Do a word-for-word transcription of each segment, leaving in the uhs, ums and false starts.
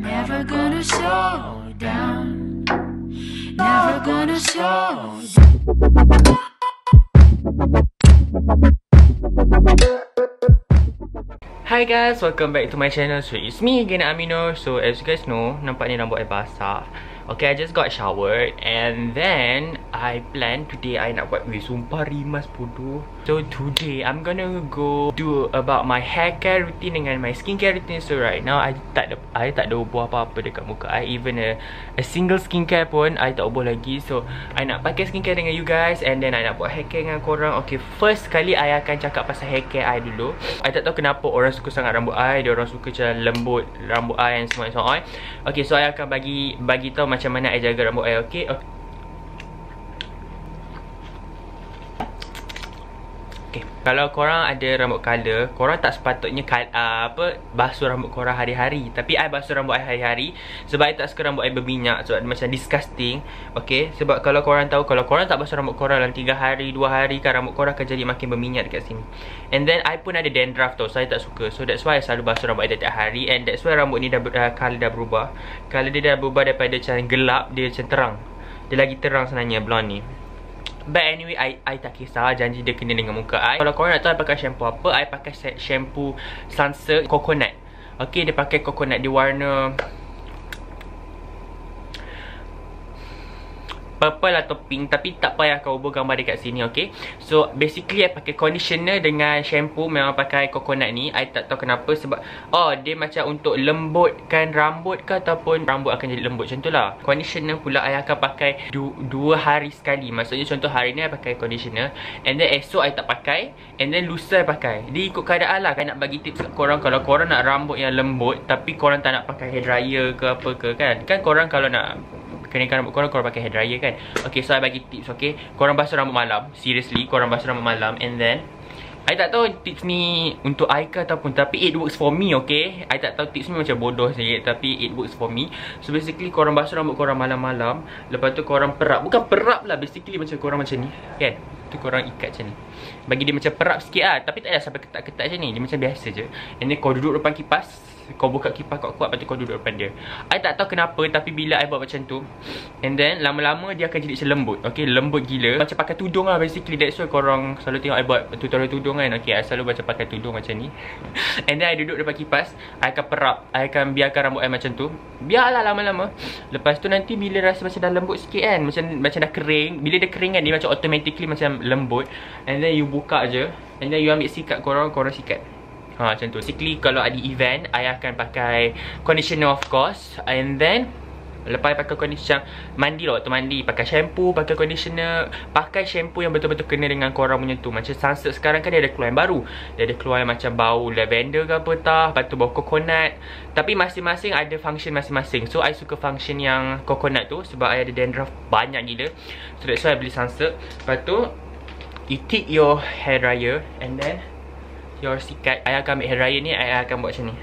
Never gonna slow down. Never gonna slow down. Hi guys, welcome back to my channel. So it's me again, Amino. So as you guys know, nampak ni rambut I basah. Okay, I just got showered and then I plan today I nak buat, weh sumpah rimas bodoh. So today I'm gonna go do about my hair care routine dengan my skincare routine. So right now I tak ada I tak ada ubah apa-apa dekat muka I. Even a, a single skincare pun I tak ubah lagi. So I nak pakai skincare dengan you guys and then I nak buat hair care dengan korang. Okay, first kali I akan cakap pasal hair care I dulu. I tak tahu kenapa orang suka sangat rambut I. Dia orang suka macam lembut rambut I and semua and so on. Okay, so I akan bagi bagi tahu macam mana I jaga rambut I. Okay, okay. Okay, kalau korang ada rambut color, korang tak sepatutnya uh, apa basuh rambut korang hari-hari. Tapi I basuh rambut I hari-hari sebab I tak suka rambut I berminyak. Sebab macam disgusting. Okay, sebab kalau korang tahu, kalau korang tak basuh rambut korang dalam tiga hari, dua hari kan rambut korang akan jadi makin berminyak dekat sini. And then I pun ada dandruff tau, so I tak suka. So that's why I selalu basuh rambut I tiap hari. And that's why rambut ni dah uh, color dah berubah. Color dia dah berubah daripada macam gelap, dia macam terang. Dia lagi terang sebenarnya blonde ni. But anyway, I, I tak kisah. Janji dia kena dengan muka I. Kalau korang nak tahu I pakai shampoo apa, I pakai shampoo Sunsilk Coconut. Okay, dia pakai coconut. Dia warna purple atau pink. Tapi tak payah kau ubah gambar dekat sini, okay. So basically I pakai conditioner dengan shampoo. Memang pakai coconut ni. I tak tahu kenapa. Sebab oh, dia macam untuk lembutkan rambut ke ataupun rambut akan jadi lembut. Macam tu lah. Conditioner pula I akan pakai du dua hari sekali. Maksudnya contoh hari ni I pakai conditioner, and then esok I tak pakai, and then lusa I pakai. Dia ikut keadaan lah. I nak bagi tips kat korang. Kalau korang nak rambut yang lembut tapi korang tak nak pakai hair dryer ke apa ke kan. Kan korang kalau nak keringkan rambut korang, korang pakai hair dryer kan. Okay, so I bagi tips, okay. Korang basuh rambut malam. Seriously, korang basuh rambut malam. And then I tak tahu tips ni untuk I ke ataupun, tapi it works for me, okay. I tak tahu tips ni macam bodoh saja, tapi it works for me. So basically korang basuh rambut korang malam-malam. Lepas tu korang perap. Bukan perap lah, basically macam korang macam ni kan. Tu korang ikat macam ni. Bagi dia macam perap sikit lah. Tapi tak ada sampai ketat-ketat macam ni. Dia macam biasa je. And then kau duduk depan kipas. Kau buka kipas kuat-kuat, lepas tu kau duduk depan dia. I tak tahu kenapa, tapi bila I buat macam tu, and then lama-lama dia akan jadi macam lembut. Okay, lembut gila. Macam pakai tudung lah basically. That's why korang selalu tengok I buat tutorial tudung kan. Okay, I selalu macam pakai tudung macam ni. And then I duduk depan kipas. I akan perap. I akan biarkan rambut I macam tu. Biarlah lama-lama. Lepas tu nanti bila rasa macam dah lembut sikit kan, Macam macam dah kering. Bila dia kering kan, dia macam automatically macam lembut. And then you buka je. And then you ambil sikat korang, korang sikat. Ha, macam tu. Basically kalau ada event, I akan pakai conditioner of course. And then lepas I pakai conditioner, mandi lah waktu mandi, pakai shampoo, pakai conditioner. Pakai shampoo yang betul-betul kena dengan korang punya tu. Macam Sunsilk sekarang kan dia ada keluar yang baru. Dia ada keluar yang macam bau lavender ke apa tah. Lepas tu bau coconut. Tapi masing-masing ada function masing-masing. So I suka function yang coconut tu sebab I ada dandruff banyak gila. So that's why I beli Sunsilk. Lepas tu you take your hair dryer and then your sikat. I akan ambil hair dryer ni, I akan buat macam ni.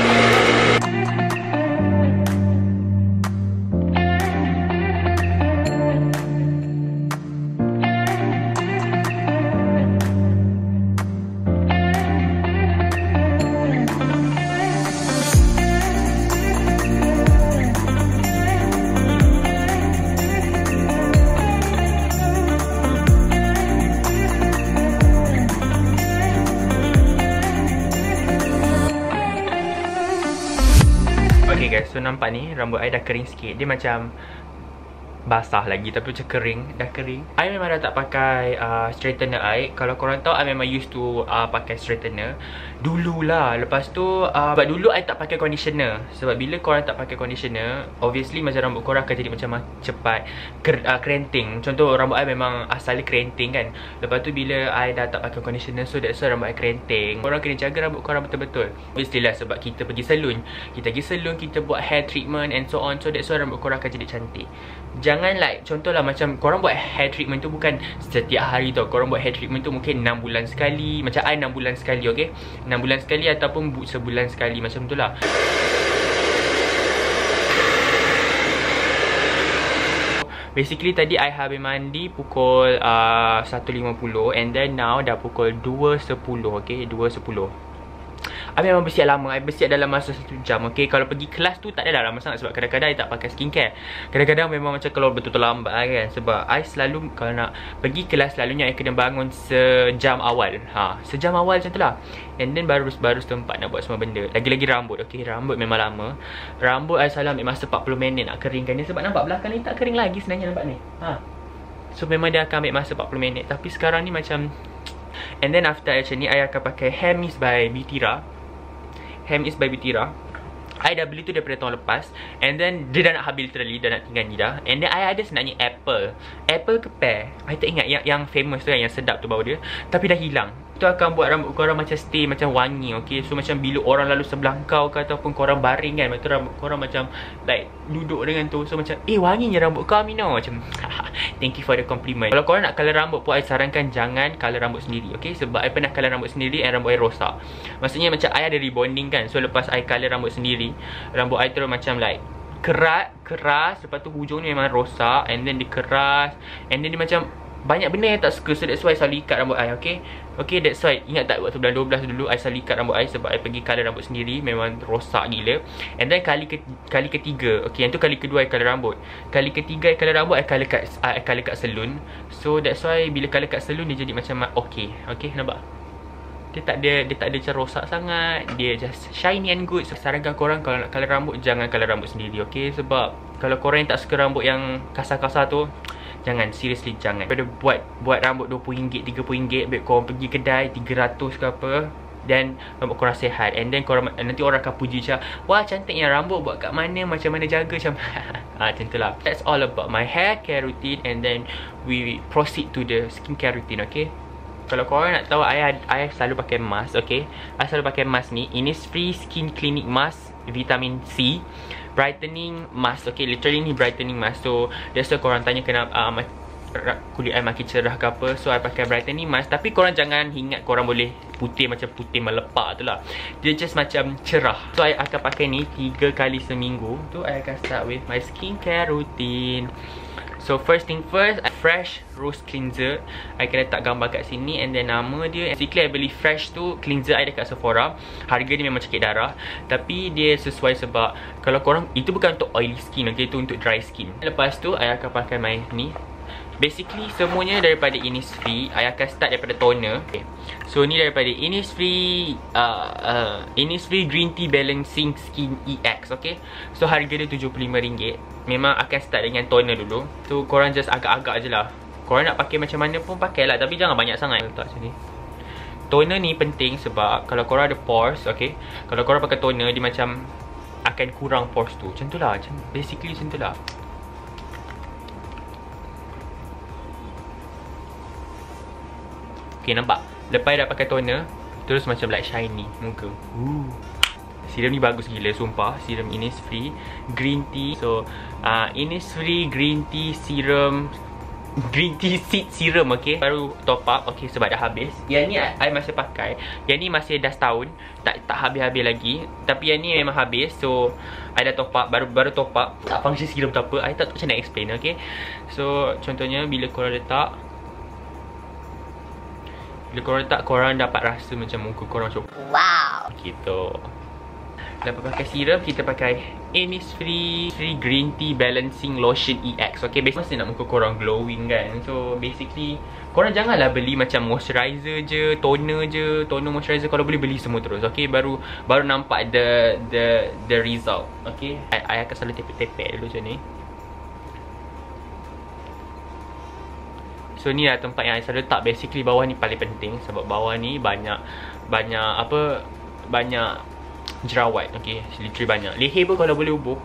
Okay guys, so nampak ni rambut I dah kering sikit. Dia macam basah lagi tapi macam kering. Dah kering. I memang dah tak pakai uh, straightener I. Kalau korang tahu, I memang used to uh, pakai straightener dululah. Lepas tu uh, sebab dulu I tak pakai conditioner. Sebab bila korang tak pakai conditioner, obviously macam rambut korang akan jadi macam cepat ker, uh, kerinting. Contoh rambut I memang asalnya kerinting kan. Lepas tu bila I dah tak pakai conditioner, so that's why rambut I kerinting. Korang kena jaga rambut korang betul-betul. Obviously lah sebab kita pergi salon. Kita pergi salon, kita buat hair treatment and so on. So that's why rambut korang akan jadi cantik. Jangan like, contohlah macam korang buat hair treatment tu bukan setiap hari tau. Korang buat hair treatment tu mungkin enam bulan sekali. Macam I enam bulan sekali, okay. enam bulan sekali ataupun sebulan sekali. Macam tu lah. Basically tadi I habis mandi pukul uh, satu lima puluh. And then now dah pukul dua sepuluh, okay. dua sepuluh. I memang bersiap lama. I bersiap dalam masa satu jam. Okay, kalau pergi kelas tu tak adalah lama sangat. Sebab kadang-kadang I tak pakai skincare. Kadang-kadang memang macam kalau betul-betul lambat kan. Sebab I selalu kalau nak pergi kelas, selalunya I kena bangun sejam awal. Ha, sejam awal macam tu lah. And then baru baru setempat nak buat semua benda. Lagi-lagi rambut. Okay, rambut memang lama. Rambut I selalu ambil masa empat puluh minit nak keringkan dia. Sebab nampak belakang ni tak kering lagi sebenarnya, nampak ni. Ha. So memang dia akan ambil masa empat puluh minit. Tapi sekarang ni macam, and then after macam ni, I akan pakai Hair Mist by Beautyra. Hair Mist by Beautyra. I dah beli tu daripada tahun lepas. And then dia dah nak habis literally, dah nak tinggal ni dah. And then I ada sebenarnya Apple. Apple ke Pear, I tak ingat. Yang yang famous tu kan, yang sedap tu bau dia. Tapi dah hilang. Itu akan buat rambut korang macam stay, macam wangi. Okay, so macam bila orang lalu sebelah kau ke, ataupun korang baring kan, macam rambut korang macam like duduk dengan tu. So macam, eh wanginya rambut kau Amino. Macam thank you for the compliment. Kalau korang nak colour rambut pun, I sarankan jangan colour rambut sendiri. Okay, sebab I pernah colour rambut sendiri and rambut I rosak. Maksudnya macam I ada rebonding kan. So lepas I colour rambut sendiri, rambut I terus macam like kerat, keras. Lepas tu hujung ni memang rosak. And then dia keras. And then dia macam banyak benda yang tak suka. So that's why I selalu ikat rambut I. Okay, okay, that's why. Ingat tak waktu bulan dua belas dulu I selalu ikat rambut I. Sebab I pergi colour rambut sendiri, memang rosak gila. And then kali ke, kali ketiga, okay, yang tu kali kedua I colour rambut. Kali ketiga I colour rambut, I colour kat, I colour kat salon. So that's why bila colour kat salon, dia jadi macam okay. Okay, nampak? Dia tak ada, dia tak ada macam rosak sangat. Dia just shiny and good. So sarankan korang kalau nak colour rambut, jangan colour rambut sendiri. Okay, sebab kalau korang yang tak suka rambut yang kasar-kasar tu, jangan, seriously jangan. Pada buat buat rambut dua puluh ringgit, tiga puluh ringgit, baik korang pergi kedai tiga ratus ke apa, dan rambut korang sihat. And then korang, nanti orang akan puji macam, wah cantiknya rambut, buat kat mana, macam mana jaga, macam ah, macam tu lah. That's all about my hair care routine. And then we proceed to the skincare routine. Okay, kalau korang nak tahu, I, I selalu pakai mask. Okay, I selalu pakai mask ni, Innisfree Skin Clinic Mask Vitamin C Brightening Mask. Okay, literally ni brightening mask. So that's why korang tanya kenapa uh, kulit I makin cerah ke apa. So I pakai brightening mask. Tapi korang jangan ingat korang boleh putih macam putih melepak tu lah. Dia just macam cerah. So I akan pakai ni tiga kali seminggu. Tu I akan start with my skincare routine. So first thing first, Fresh Rose Cleanser. I akan letak gambar kat sini. And then nama dia, basically I beli Fresh tu cleanser I dekat Sephora. Harga dia memang cekik darah, tapi dia sesuai sebab kalau korang, itu bukan untuk oily skin. Okay, itu untuk dry skin. Lepas tu I akan pakai my ni. Basically semuanya daripada Innisfree. I akan start daripada toner. Okay, so ni daripada Innisfree uh, uh, Innisfree Green Tea Balancing Skin E X. Okay, so harga dia tujuh puluh lima ringgit. Memang akan start dengan toner dulu. So korang just agak-agak je lah. Korang nak pakai macam mana pun pakai lah, tapi jangan banyak sangat. Letak sini. Toner ni penting sebab kalau korang ada pores, okay, kalau korang pakai toner, dia macam akan kurang pores tu. Macam tu lah, macam basically macam tu lah. Okay, nampak? Lepas dah pakai toner, terus macam like shiny muka. Ooh. Serum ni bagus gila, sumpah. Serum Innisfree Green Tea. So, uh, Innisfree Green Tea Serum, Green Tea Seed Serum, okay. Baru top up, okay, sebab dah habis. Yang ni I, I masih pakai. Yang ni masih dah setahun. Tak tak habis-habis lagi. Tapi yang ni memang habis. So, I dah top up, baru baru top up. Tak fungsi serum tu apa, I tak tahu macam nak explain, okay. So, contohnya bila korang letak, bila korang letak, korang dapat rasa macam muka korang macam wow, gitu. Lepas pakai serum, kita pakai Innisfree Free Green Tea Balancing Lotion E X. Okay, basically mesti nak muka korang glowing kan. So basically korang janganlah beli macam moisturizer je, toner je, toner moisturizer. Kalau boleh beli semua terus. Okay, baru baru nampak the the the result. Okay, I, I akan selalu tepek-tepek dulu macam ni. So ni lah tempat yang I selalu letak. Basically bawah ni paling penting, sebab bawah ni banyak banyak apa banyak jerawat. Okay, literally banyak. Leher pun kalau boleh ubuh.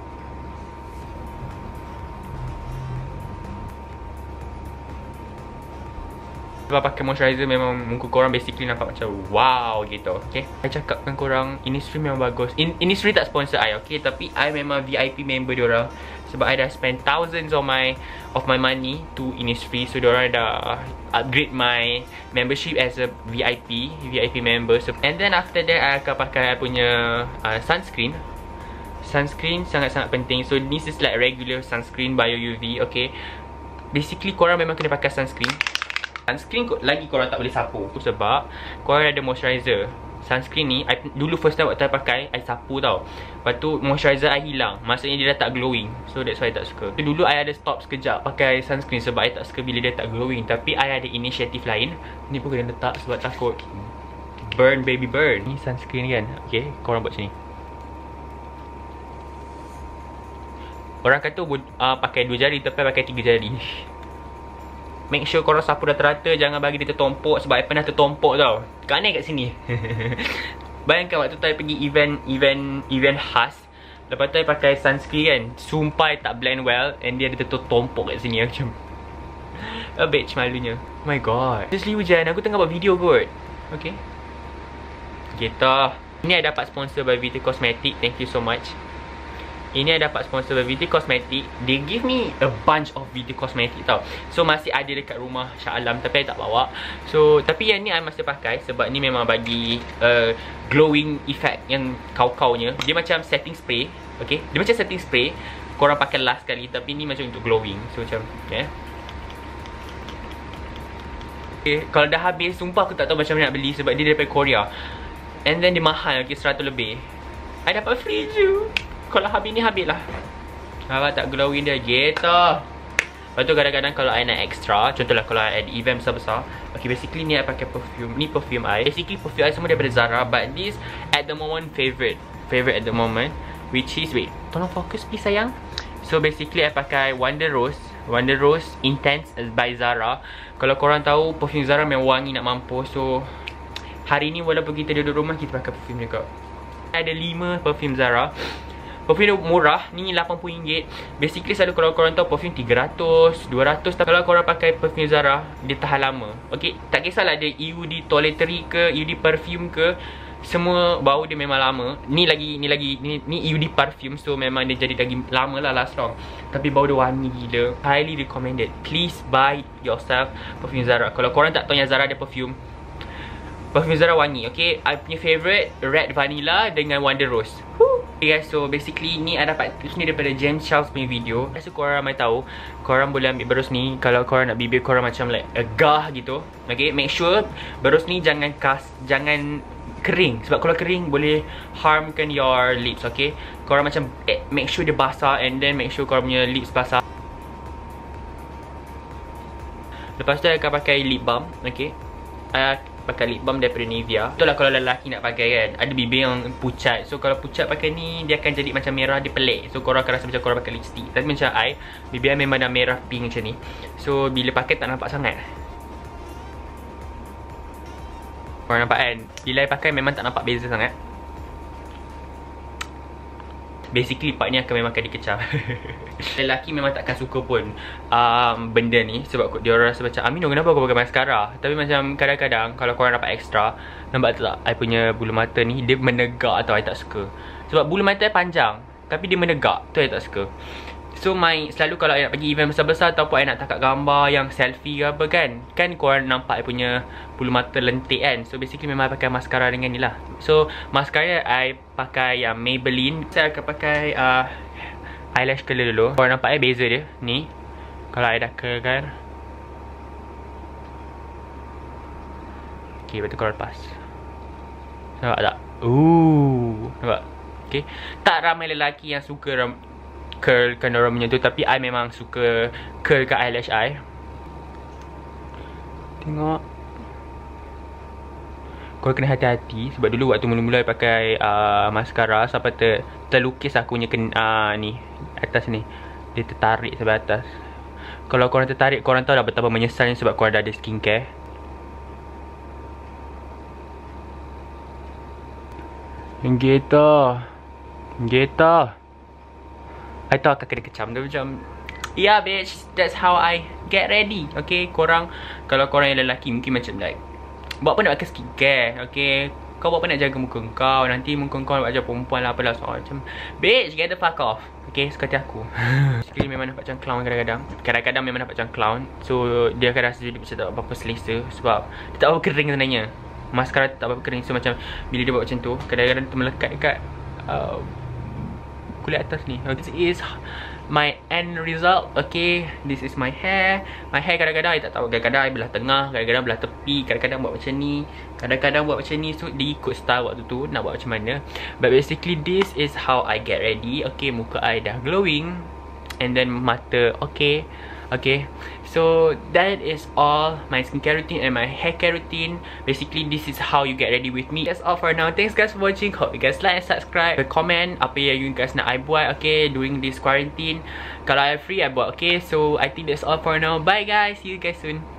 Lepas pakai moisturizer, memang muka korang basically nampak macam wow gitu. Okay, I cakap dengan korang, Innisfree memang bagus. In, Innisfree tak sponsor I, okay, tapi I memang V I P member diorang. Sebab I dah spend thousands of my of my money to Innisfree. So diorang dah upgrade my membership as a V I P V I P member. So, and then after that, I akan pakai I punya uh, sunscreen. Sunscreen sangat-sangat penting. So this is like regular sunscreen bio U V. Okay, basically korang memang kena pakai sunscreen. Sunscreen lagi korang tak boleh sapu, sebab korang ada moisturizer. sunscreen ni I, dulu first time waktu I pakai, I sapu tau. Lepas tu moisturizer I hilang. Maksudnya dia dah tak glowing. So that's why I tak suka. Dulu I ada stop sekejap pakai sunscreen sebab I tak suka bila dia tak glowing. Tapi I ada inisiatif lain. Ni pun kena letak sebab takut burn, baby burn. Ni sunscreen kan. Okay, korang buat macam ni. Orang kata uh, pakai dua jari, tapi pakai tiga jari. Make sure korang sapu rata-rata. Jangan bagi dia tertompok. Sebab I pernah tertompok tau. Kat ni kat sini. Bayangkan waktu tu I pergi event Event Event khas. Lepas tu I pakai sunscreen kan. Sumpah I tak blend well. And dia ada tertompok kat sini. Macam a bitch malunya. Oh my god. Seriously hujan. Aku tengah buat video kot. Okay. Kita. Ini I dapat sponsor by V T Cosmetic. Thank you so much. Ini I dapat sponsor by V T Cosmetic. They give me a bunch of V T Cosmetic tau. So masih ada dekat rumah Shah Alam, tapi I tak bawa. So tapi yang ni I masih pakai sebab ni memang bagi uh, glowing effect yang kau-kaunya. Dia macam setting spray. Okay, dia macam setting spray. Korang pakai last kali, tapi ni macam untuk glowing. So macam yeah. Okay, kalau dah habis, sumpah aku tak tahu macam mana nak beli sebab dia daripada Korea. And then dia mahal, okay, seratus lebih. I dapat free je. Kalau habis ni, habis lah. Nampak tak glowing dia? Gitu. Lepas tu kadang-kadang kalau I nak extra, contohlah kalau I ada event besar-besar. Okay, basically ni I pakai perfume. Ni perfume I. Basically perfume I semua daripada Zara. But this at the moment favorite. Favorite at the moment. Which is, wait, tolong fokus please sayang. So basically I pakai Wonder Rose. Wonder Rose Intense by Zara. Kalau korang tahu, perfume Zara memang wangi nak mampus. So hari ni walaupun kita duduk rumah, kita pakai perfume juga. Ada lima perfume Zara. Perfume murah, ni lapan puluh ringgit. Basically selalu kalau korang tahu perfume tiga ratus, dua ratus. Kalau korang pakai perfume Zara, dia tahan lama. Okay, tak kisahlah dia E U D toiletry ke, E U D perfume ke, semua bau dia memang lama. Ni lagi, ni lagi, ni, ni E U D perfume. So memang dia jadi lagi lama lah, last long. Tapi bau dia wangi gila. Highly recommended. Please buy yourself perfume Zara. Kalau korang tak tahu yang Zara ada perfume, perfume Zara wangi, okay. I punya favourite Red Vanilla dengan Wonder Rose. Woo. Okay guys, so basically ni I dapat tips ni daripada James Charles punya video. Rasa korang ramai tahu, korang boleh ambil berus ni kalau korang nak bibir korang macam like agah gitu. Okay, make sure berus ni jangan kas, jangan kering. Sebab kalau kering boleh harmkan your lips, okay. Korang macam eh, make sure dia basah and then make sure korang punya lips basah. Lepas tu I akan pakai lip balm, okay. I pakai lip balm daripada Nivea. Itulah kalau lelaki nak pakai kan, ada bibir yang pucat. So kalau pucat pakai ni, dia akan jadi macam merah, dia pelik. So korang akan rasa macam korang pakai lipstick. Tapi macam I, bibir I memang dah merah pink macam ni. So bila pakai tak nampak sangat. Korang nampak kan, bila I pakai memang tak nampak beza sangat. Basically part ni akan memang akan dikecam. Lelaki memang takkan suka pun um, benda ni. Sebab dia orang rasa macam, Amino kenapa kau pakai mascara? Tapi macam kadang-kadang kalau korang dapat extra, nampak tak I punya bulu mata ni, dia menegak atau I tak suka. Sebab bulu mata I panjang, tapi dia menegak, tu I tak suka. So my, selalu kalau I nak pergi event besar-besar ataupun I nak tangkap gambar yang selfie ke apa kan, kan korang nampak I punya bulu mata lentik kan. So basically memang I pakai mascara dengan ni lah. So mascara I pakai yang Maybelline. Saya akan pakai uh, eyelash curler dulu. Korang nampak I beza dia ni. Kalau I dah curlkan, okay, betul korang lepas. Nampak tak? Ooh, nampak? Okay. Tak ramai lelaki yang suka ram curlkan orang punya tu, tapi I memang suka curlkan eyelash I. Tengok. Korang kena hati-hati sebab dulu waktu mula-mula I pakai uh, mascara sampai ter, terlukis aku punya uh, ni atas ni. Dia tertarik sampai atas. Kalau korang tertarik, korang tahu dah betapa menyesalnya sebab korang dah ada skincare. Gitu. Gitu. I tahu akan kena kecam. Dia macam, yeah bitch, that's how I get ready. Okay, korang, kalau korang yang lelaki mungkin macam like, buat apa nak pakai skincare, okay. Kau buat apa nak jaga muka kau, nanti muka kau nak macam perempuan lah apalah. So macam, bitch, get the fuck off. Okay, seperti aku. Sekali memang nampak macam clown kadang-kadang. Kadang-kadang memang nampak macam clown. So dia akan rasa jadi macam tak apa-apa selesa. Sebab dia tak apa kering sebenarnya. Mascara tak apa kering. So macam bila dia buat macam tu, kadang-kadang tu melekat dekat uh, kulit atas ni. Okay, this is my end result. Okay, this is my hair. My hair kadang-kadang I tak tahu, kadang-kadang I belah tengah, kadang-kadang belah tepi, kadang-kadang buat macam ni, kadang-kadang buat macam ni. So dia ikut style waktu tu nak buat macam mana. But basically this is how I get ready. Okay, muka I dah glowing, and then mata okay. Okay, so that is all my skincare routine and my hair care routine. Basically this is how you get ready with me. That's all for now. Thanks guys for watching. Hope you guys like and subscribe, comment apa yang you guys nak I buat, okay, during this quarantine. Kalau I free I buat, okay. So I think that's all for now. Bye guys, see you guys soon.